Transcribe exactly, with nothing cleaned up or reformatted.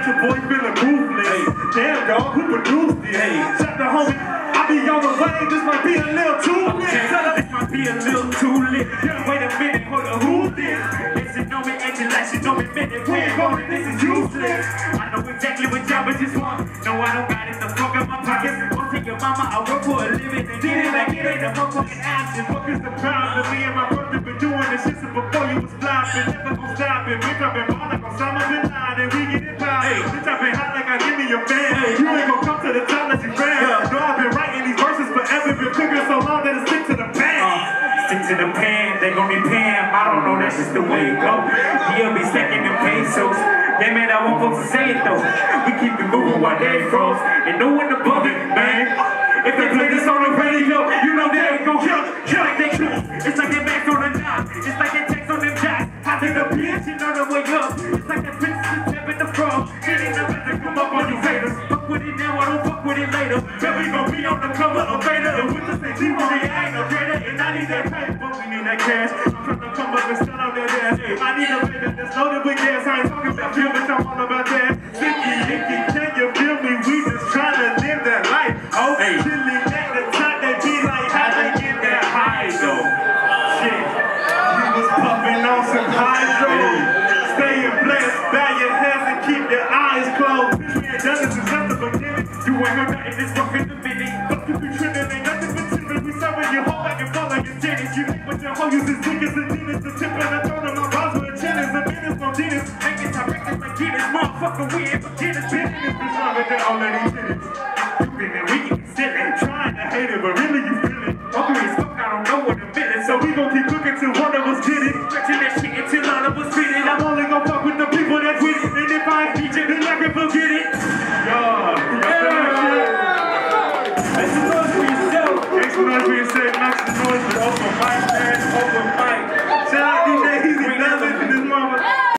your boy feeling ruthless. Hey. Damn, dog, who produced this? Hey. Shut the homie. I be on the way, this might be a little too lit. Okay. This might be a little too lit. Yeah. Wait a minute, hold on, who this? Listen, know me, acting like she know me, minute. We ain't going, this is useless. I know exactly what y'all bitches want. No, I don't got it, the fuck in my pocket. Won't take your mama, I work for a living. And did it like it ain't a motherfucking option. What is the problem? Me and my brother been doing this shit since before you was flopping. Never gon' stop it. Bitch, I've been ball like Osama bin Laden. We get it by. Hey. Bitch, I've been hot like I give me your fan. Hey. You ain't gon' come to the top unless you ran. Yeah. No, I've been writing these verses forever. Been cooking so long that it stick to the pan. Uh, stick to the pan. They gon' be paying. I don't know, that's just the way it go. He'll be stacking them pesos. Yeah, man, I want folks to say it though. We keep it moving while they froze. And no one above it, man. If they play this on the radio, you know they ain't gon' kill, kill like they cool. It's like they back on the knob. It's like they text on them jacks. I think the bitch, you know the way up. It's like that bitch is tapping the frog. Getting the bitch to come up on you haters. Fuck with it now, I don't fuck with it later. Then we gon' be on the cover of Vader. And with the same team, I ain't no greater. And I need that pay, but we need that cash. I'm trying to come up and start on that ass. I need a baby that's loaded with gas. I ain't talking about you, but I'm all about that. Sticky, icky, can you feel me? We just trying to live that life. Oh, hey. Chilling at the top, they be like, how they get that high though? Shit, you was puffing on some hydro. Hey. Staying blessed, bow your heads and keep your eyes closed. We ain't done this since the beginning. You ain't heard nothing, this rough in the minute. Fuck you be tripping, ain't nothing but tripping. We serving your whole back and fall like it's tennis. You think what your hoe uses dick as a dentist. The tip and the throat of my balls with a chin is a menace from Dennis. Making directors like Guinness, motherfucker, we ain't beginners. Business is stronger than all of these minutes. You been there, we can sit and trying to hate it, but really you feel it. Okay, it's fuck, I don't know what a minute. So we gon' keep cooking till one of us get it. Stretching that shit until all of us fit it. I'm only gon' fuck with the people that's with it. And if I ain't D J, then I can forget it.